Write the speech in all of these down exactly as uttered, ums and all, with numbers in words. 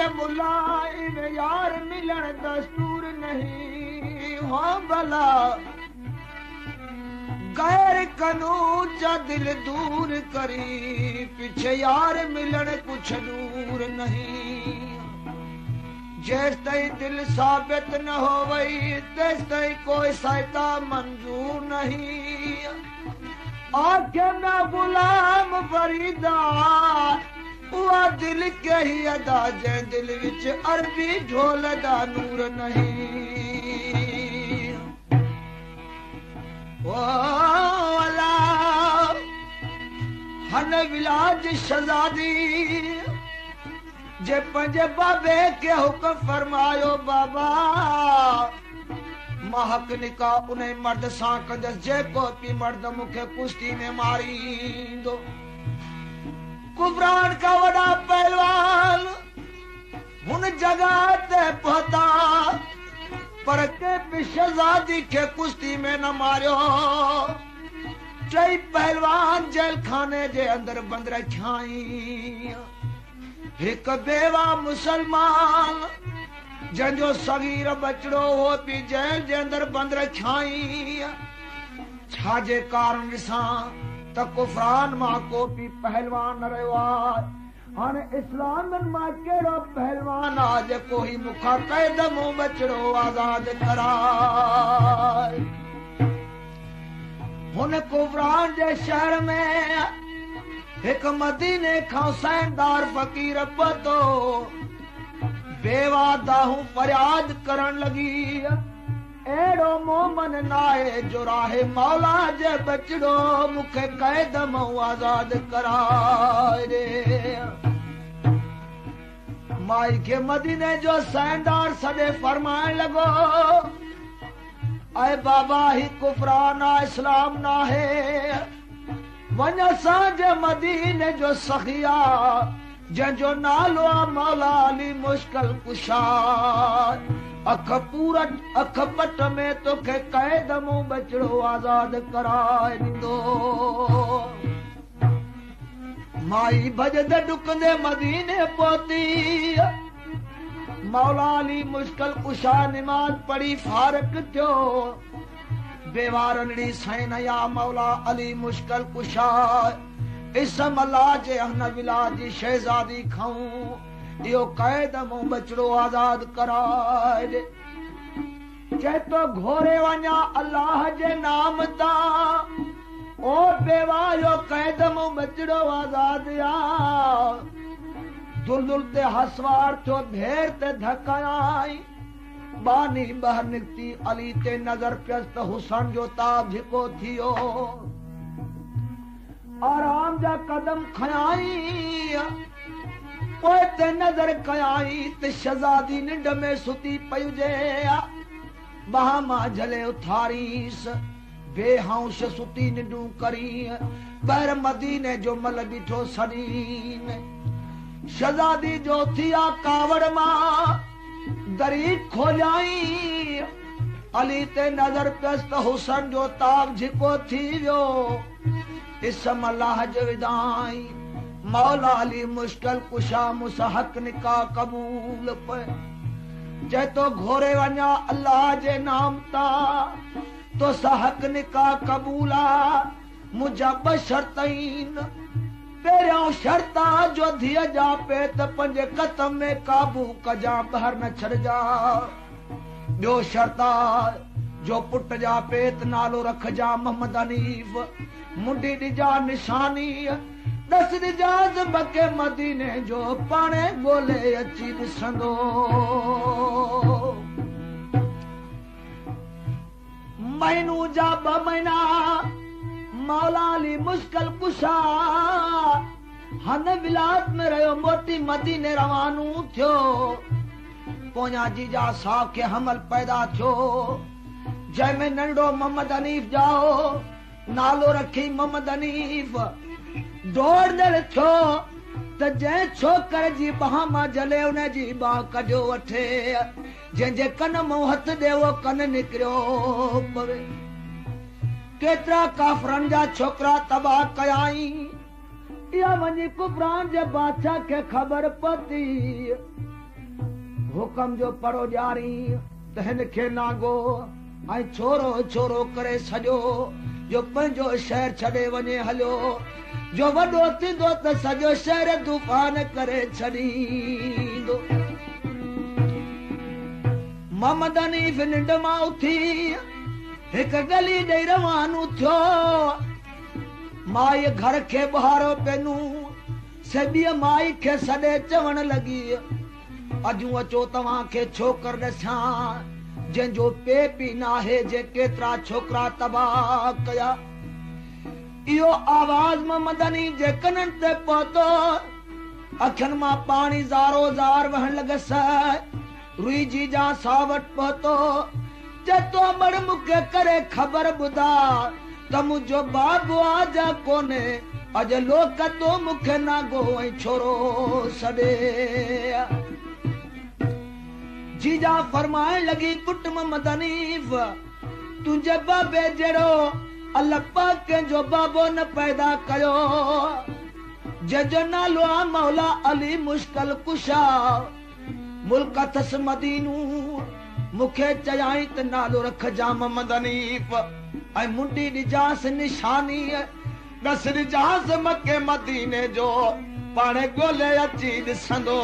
मुला इन यार मिलन दस्तूर नहीं हो भला गैर कनू जा दिल दूर करी पीछे यार मिलन कुछ दूर नहीं जैस तई दिल साबित न हो वही तेस तई कोई सहायता मंजूर नहीं आखे मैं गुलाम फरीदा हुआ दिल के ही अदा जे दिल विच अरबी ढोल दा नूर नहीं हन विलाज शहजादी जे पंजे बाबे के हुक्म फरमायो बाबा महक निका उन्हें मर्द सां कंदस जे को पी मर्द मुखे कुश्ती में मारी दो कुफरान का वड़ा पहलवान हुन जगह ते पहुंचा पर के भी शहजादी के कुश्ती में न मारियो टई पहलवान जेल खाने जे अंदर बंद रखाई एक बेवा मुसलमान जंजो सगीर बचड़ो हो भी जेल जे अंदर बंद रखाई छाजे कारण सा त कुफरान मां को भी पहलवान न रहो हाने इस्लाम मां केड़ो पहलवान आज कोई मुखा कैद मुंह बचड़ो आजाद कराए हुन कुफरान जे शहर में एक मदीने खां सैनदार फकीर पतो बेवा दाहू फरियाद करण लगी एड़ो मोमन नाए जो राहे मौला जे बचड़ो मुखे कैद मुंह आजाद कराए रे माई के मदीने जो सैनदार सदे फरमाए लगो अय बाबा ही कुफरान ना इस्लाम ना है वन साजे मदीने जो सखिया जंजो नालो मौला अली मुश्किल कुशा अख पूरा अख पट में तो के कैद मुंह बचड़ो आजाद कराए दो माई भजद डुकंदे मदीने पहुंची मौला अली मुश्किल कुशा नमाज पढ़ी फारक थियो बेवारनड़ी सैन या मौला अली मुश्किल कुशा इसम अल्लाह जे अहन विलाजी शहजादी खाऊं यो कैद मुंह बचड़ो आजाद कराए दे जे तो घोरे वञा अल्लाह जे नाम ता ओ बेवा यो कैद मुंह बचड़ो आजाद या दुलदुल ते हसवार थियो ढेर ते धकाई बानी बहर निकती अली ते नजर पियस्त हुसन जो ताब झिको थियो आराम जा कदम खयाई पोइ ते नजर कयाई ते शहजादी निंड में सुती पई जे बहामा झले उथारीस बेहाउश सुती निंडू करी बर मदीने जो मल बीठो सदीन शहजादी जो थिया कावड़ मां दरी खोजाई अली ते नजर पियस्त हुसन जो ताब झिको थी वियो इसम अल्लाह जो विदाई मौला अली मुश्किल कुशा मुसहक निका कबूल पे जे तो घोरे वञा अल्लाह जे नाम ता तो सहक निका कबूला मुझा बशर्तईन पेरियों शर्ता जो धिय जा पे त पंजे कदम में काबू कजा बहर न छड़ जा जो शर्ता जो पुट जा पेत नालो रख जा मोहम्मद हनीफ मुंडी डिजा निशानी दस दिजाज बके मदीने जो पाने बोले अची दिसंदो महीनू जा ब महीना मौला अली मुश्किल कुशा हन विलायत में रहो मोटी मदीने रवानू थियो पोया जीजा साहब के हमल पैदा थियो जंहिंमें नंढो मोहम्मद हनीफ जाओ नालो रखी मोहम्मद हनीफ दौड़ थियो त जंहिं छोकर जी बाह मां जले उन जी बाह कढियो वठे जंहिंजे कन मां हथ ॾे वो कन निकिरियो पवे केतिरा काफरन जा छोकरा तबाह कयाई या वञी कुफरान जे बादशाह खे ख़बर पती हुकम जो पढ़ो ॾियारी त हिन खे नागो ऐं छोरो छोरो करे सॼो जो पंहिंजो शहर छॾे वञे हलियो जो वॾो थींदो त सॼो शहर तूफान करे छॾींदो। मोहम्मद हनीफ निंड मां उथी हिकु गली ॾेई रवानो थियो। माई घर खे ॿुहारो पेनू सेबीअ माई खे सॾे चवण लॻी अजू अचो तव्हां खे छोकर ॾसां जंहिंजो पे पी नाहे जे केतिरा छोकरा तबाह कया। इहो आवाज़ मोहम्मद हनीफ जे कननि ते पहुतो। अखियुनि मां पाणी ज़ारो ज़ार वहण लॻसि। रुई जीजा सां वटि पहुतो चेतो बड़ मूंखे करे ख़बर ॿुधा त मुंहिंजो बाबू आजा कोन्हे अॼु लोक तो मूंखे नागो ऐं छोरो सॾे। जीजा फरमाइण लॻी पुट मोहम्मद हनीफ तुंहिंजे बाबे जहिड़ो अल्लाह पाक कंहिंजो बाबो न पैदा कयो जंहिंजो नालो आहे मौला अली मुश्किल कुशा मुल्क अथसि मदीनू। मूंखे चयाई त नालो रखजा मोहम्मद हनीफ ऐं मुंडी ॾिजांसि निशानी दस ॾिजांसि मके मदीने जो पाण ॻोल्हे अची ॾिसंदो।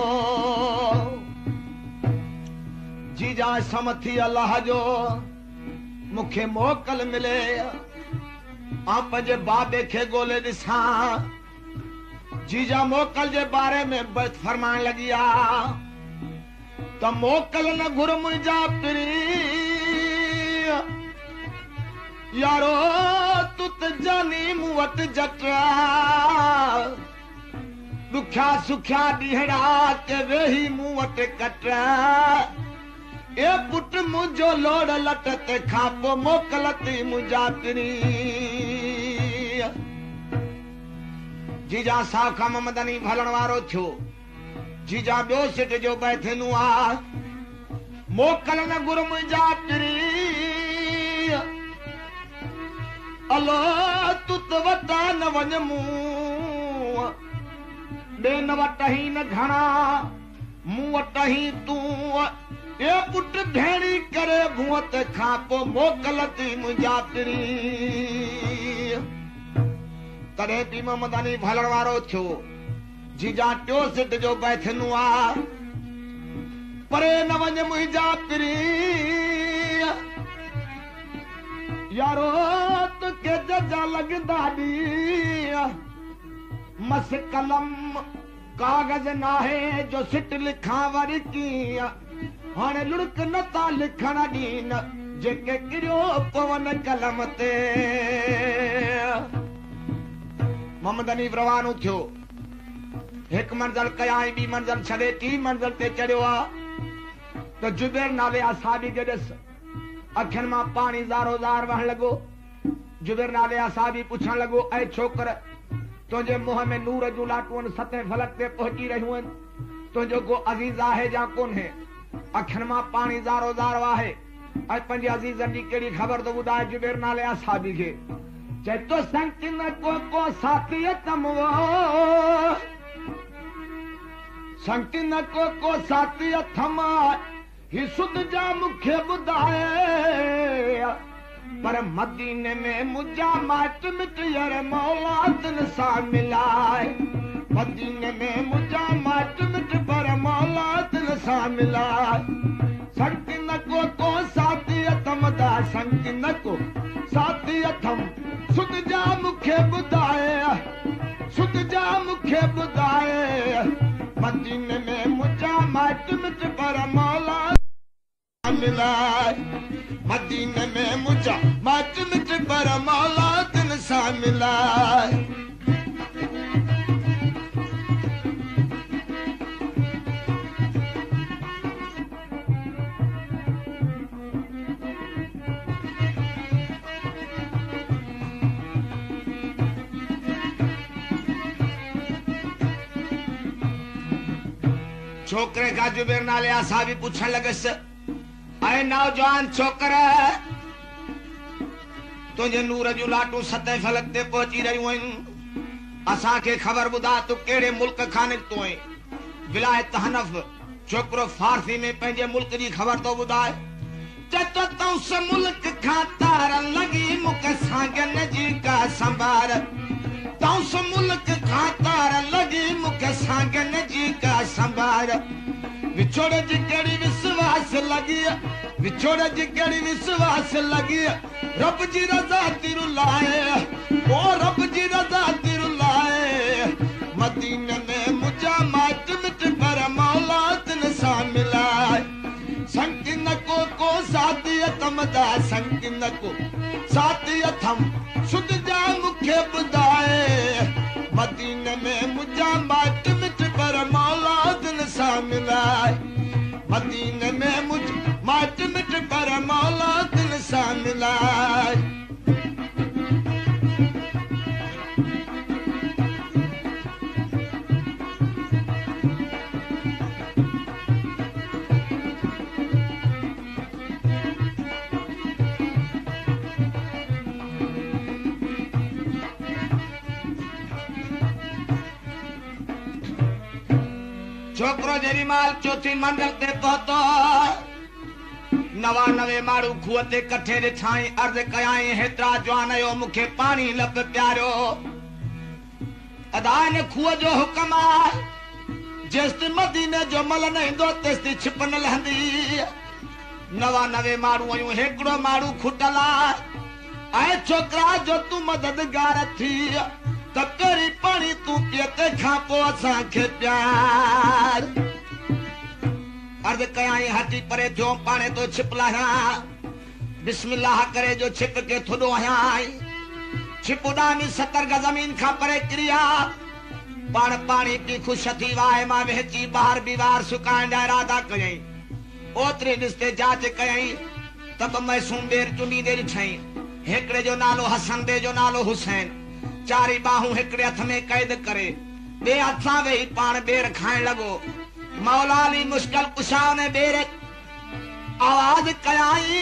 जीजा समथी अल्लाह जो मूंखे मोकल मिले आं पंहिंजे बाबे खे ॻोल्हे ॾिसां। जीजा मोकल जे बारे में फरमाइण लॻी आहे त मोकल न घुर मुंहिंजा पिरी यारो तू त जानी मूं वटि जटरा ॾुखिया सुखिया ॾींहड़ा के वेही मूं वटि कटरा ए पुट मुंहिंजो लोड़ लट ते खां पोइ मोकल थी मुंहिंजा पिरी। जीजा साहब खां मोहम्मद हनीफ हलण वारो थियो। जीजा ॿियो सिट जो बैठेनू आ मोकल न घुर मुंहिंजा पिरी अलो तू त वटा न वञ मूं ॿे न वटही न घणा मूं वटही तूं ए पुट भेड़ी करे भूत खां पोइ मोकल थी मुंहिंजा पिरी। तॾहिं बि मोहम्मद हनीफ हलण वारो थियो। जीजा टियों सिट जो बैठनू आ परे न वञ मुंहिंजा पिरी यारो तोखे जजा लॻंदा ॾी मस कलम कागज़ नाहे जो सिट लिखां वरी कीअं हाणे लुड़क नथा लिखण ॾीन जेके किरियो पवन कलम ते। मोहम्मद हनीफ रवानो थियो। हिकु मंज़िल कयाई ॿी मंज़िल छॾे टी मंज़िल ते चढ़ियो आहे त जुबैर नाले असाबी खे ॾिस अखियुनि मां पाणी ज़ारो ज़ार वहण लॻो। जुबैर नाले असाबी पुछण लॻो ऐं छोकर तुंहिंजे मुंहं में नूर जूं लाटूं सतें फलक ते पहुची रहियूं आहिनि तुंहिंजो को अज़ीज़ आहे या कोन्हे। अखियुनि मां पाणी ज़ारो ज़ार आहे ऐं पंहिंजे अज़ीज़नि जी कहिड़ी ख़बर थो ॿुधाए। जुबैर नाले असाबी खे चए तो संक न को को साथी तम संक न को को साथी थमा ही सुध जा मूंखे ॿुधाए पर मदीने में मुंहिंजा माइट मिट यार मौलादनि सां मिलाए। मदीने में मुंहिंजा माइट मिट पर मौलादनि सां मिलाए। संक न को को साथी थम दा संक न को साथी थम सुध जा मूंखे ॿुधाए सुध जा मूंखे ॿुधाए मदीने में मुंहिंजा माइट मिट पर मौला मिलाए। मदीने में मुंहिंजा माइट मिट पर मौलादनि सां मिलाए। छोकरे का जुबैर नाले असाबी पुछण लॻसि ऐं नौजवान छोकर तुंहिंजे नूर जूं लाटूं सतें फलक ते पहुची रहियूं आहिनि असांखे ख़बर ॿुधा तूं कहिड़े मुल्क खां निकितो आहीं। विलायत हनफ छोकरो फारसी में पंहिंजे मुल्क जी ख़बर तो ॿुधाए चतो तौस मुल्क खां तारण लगी मूंखे सागन जी का संभार तौस मुल्क खां तारण लगी मूंखे सागन जी का संभार विछोड़ जी कड़ी विश्वास लगी विछोड़ जी कड़ी विश्वास लगी रब जी रज़ा तिरु लाए ओ रब जी रज़ा तिरु लाए मदीने में मुझा माट मिट पर मौला तिन सा मिलाए संग न को को साथी तमदा संग न को साथी थम सुध जा मुखे बुधाए मदीने में मुझा माट मिट पर मौला तिन सा मिलाए मदीने में मुझ माट मिट पर मौला तिन सा मिलाए छोकरो जेरी माल चौथी मंडल ते पहुतो नवानवे मारू खूह ते कठे ॾिठाई अर्ज कयाई हेतिरा जवान यो मूंखे पाणी लब प्यारो अदा ने खूह जो हुकम आहे जेसि मदीने जो मल न ईंदो तेसि छिप न लहंदी नवानवे मारू आयूं हिकिड़ो मारू खुटल आहे ऐं छोकरा जो तूं मददगार थी त पहिरीं पाणी तूं पीअ तंहिंखां पोइ असांखे प्यार अर्ज कयाई हटी परे थियो पाणे तो छिप लाहियां बिस्मिल्लाह करे जो छिप के थोॾो हयाई छिप उॾामी सतर गज ज़मीन खां परे किरिया पाण पाणी पी ख़ुश थी वाए मां वेची ॿाहिर बीवार सुकाइण जा इरादा कयई ओतिरी ॾिसते जांच कयई त बि मैसूम ॿेर चुनींदे ॾिठई हिकिड़े जो नालो हसन ॿिए जो नालो हुसैन चारी बाहूं हिकिड़े हथ में कैद करे ॿिए हथ सां वेही पाण ॿेर खाइण लॻो मौला अली मुश्किल कुशा ने ॿेर आवाज कयाई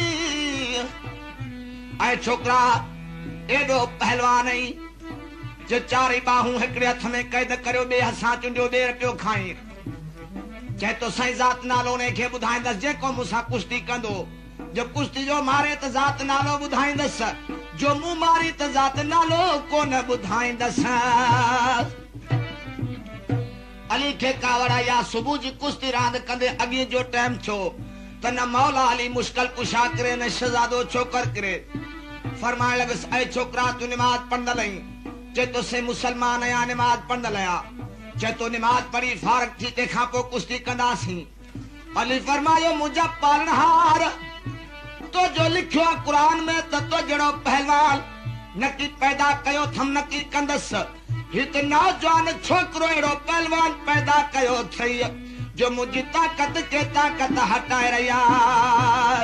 ऐं छोकरा एॾो पहलवान आई जो चारी बाहूं हिकिड़े हथ में कैद करियो ॿिए हथ सां चुंडियो ॿेर पियो खाई चए तो साईं ज़ात नालो उन खे ॿुधाईंदसि जेको मूंसां कुश्ती कंदो जो कुश्ती जो मारे त ज़ात नालो ॿुधाईंदसि जो मुंह मारी त ज़ात नालो कोन ॿुधाईंदसि अली खे कावड़ या सुबुह जी कुश्ती रांदि कंदे अॻे जो टाइम थियो त न मौला अली मुश्किल कुशा करे न शहज़ादो छोकर करे फरमाइण लॻसि ऐं छोकरा तूं निमाज़ पढ़ंदल आहीं चए तो से मुसलमान आहियां निमाज़ पढ़ंदल आहियां चए तो निमाज़ पढ़ी फारग थी तंहिंखां पोइ कुश्ती कंदासीं अली फरमायो मुंहिंजा पालनहार तो जो लिखियो आहे क़ुरान में त तो जहिड़ो पहलवान नकी पैदा कयो थम नकी कंदसि हित नौजवान छोकरो अहिड़ो पहलवान पैदा कयो अथई जो मुंहिंजी ताक़त खे ताक़त हटाए रही आहे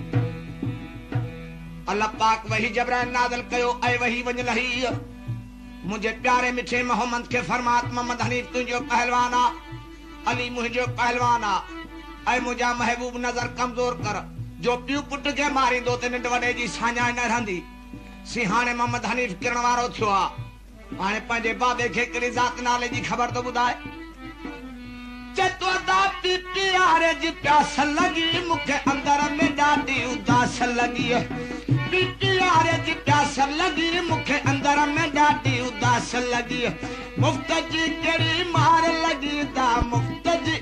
अल्लाह पाक वही जबरान नाज़िल कयो ऐं वही वञ लही मुंहिंजे प्यारे मिठे मोहम्मद खे फरमात मोहम्मद हनीफ तुंहिंजो पहलवान आहे अली मुंहिंजो पहलवान आहे ऐं मुंहिंजा महबूब नज़र कमज़ोर कर जो पियो पुट के मारी दो ते निंड वडे जी साञा न रहंदी सिहाने मोहम्मद हनीफ किरण वारो थियो आ हाणे पंहिंजे बाबे खे कहिड़ी ज़ात नाले जी ख़बर तो ॿुधाए चतो दा पी प्यारे जी प्यास लगी मूंखे अंदर में ॾाढी उदास लगी पी प्यारे जी प्यास लगी मूंखे अंदर में ॾाढी उदास लगी मुफ्त जी कहिड़ी मार लगी ता मुफ्त जी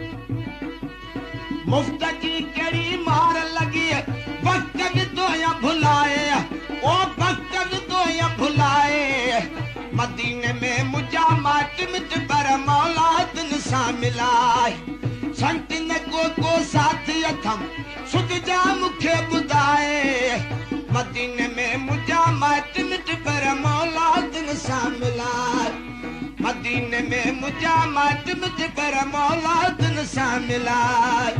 मुफ्त की कड़ी मार लगी वक्त भी तो या भुलाए ओ वक्त भी तो या भुलाए मदीने में मुझा माट मिट पर मौला दिन सा मिलाए संत ने को को साथी थम सुध जा मुखे बुधाए मदीने में मुझा माट मिट पर मौला दिन सा मिलाए मदीने में मुझा माट मिट पर मौला दिन सा मिलाए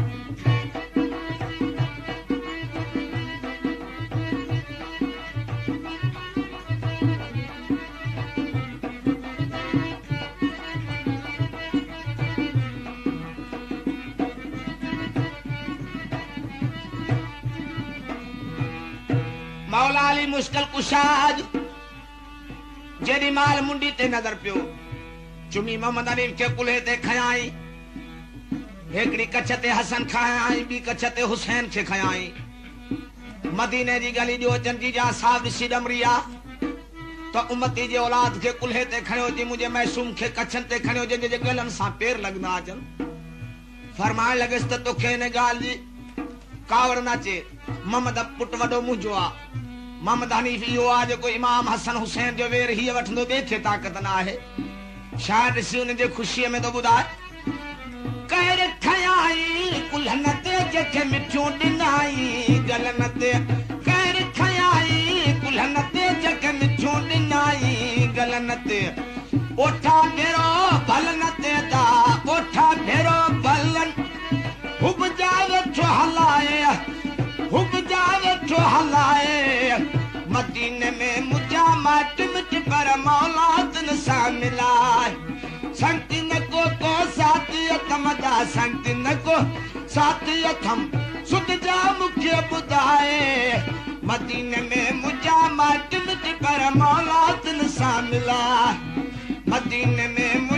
मौला अली मुश्किल कुशाज जेडी माल मुंडी ते नजर पियो चुमी मोहम्मद अली के कुल्हे ते खयाई एकड़ी कच्छ ते हसन खाई बी कच्छ ते हुसैन खे खाई मदीने जी गली जो जंजी जा साहब सी डमरिया तो उम्मती जे औलाद के कुल्हे ते खणो जी मुझे मैसूम के कच्छन ते खणो जे जे गलन सा पैर लगना अचन फरमाए लगस त तोखे ने गाल जी कावड़ नाचे मोहम्मद पुट वडो मुंजो आ मोहम्मद हनीफ यो आज को इमाम हसन हुसैन जो वेर ही वठंदो देखे ताकत ना है शायद सी उन जे खुशी में तो बुधाए कहर खयाई कुल्हन ते जखे मिठो दिनाई गलन ते कहर खयाई कुल्हन ते जखे मिठो दिनाई गलन ते ओठा भेरो भलन ते दा ओठा भेरो भलन हुब जावे छो हलाए हुब जावे छो हलाए मदीने में मुझा माट मिट पर मौला तन सा मिलाए संति न को को साथी तमदा संति न को साथी थम सुध जा मुख्य बुधाए मदीने में मुझा माट मिट पर मौला तन सा मिला मदीने में